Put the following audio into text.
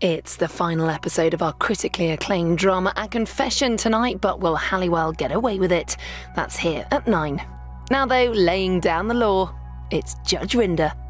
It's the final episode of our critically acclaimed drama A Confession tonight, but will Halliwell get away with it? That's here at 9. Now though, laying down the law, it's Judge Rinder.